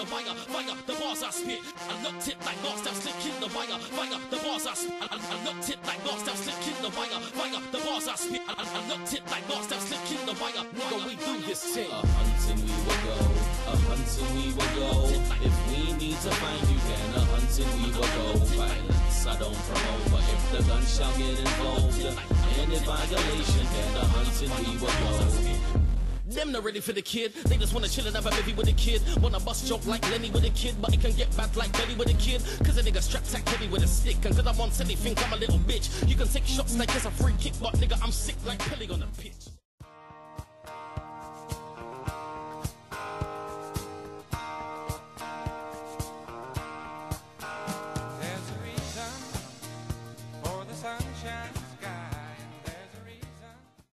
the wire, fire, the bars I spit. I looked it like lost, I'm slick in the wire, fire, the bars I spit. I looked it like lost, I'm slick in the wire, fire, the bars I spit. I looked it like lost, I'm slick in the wire. Nigga, we do this thing. A hunting we will go, a hunting we will go. If we need to find you, then a hunting we will go. Violence I don't promote, but if the gun shall get involved, any violation, then a hunting we will go. Them not ready for the kid. They just wanna chill and have a baby with a kid. Wanna bust joke like Lenny with a kid, but it can get bad like Belly with a kid. Cause a nigga strapped like heavy with a stick. And cause I'm on telly, think I'm a little bitch. You can take shots like it's a free kick, but nigga, I'm sick like Pelly on the pitch.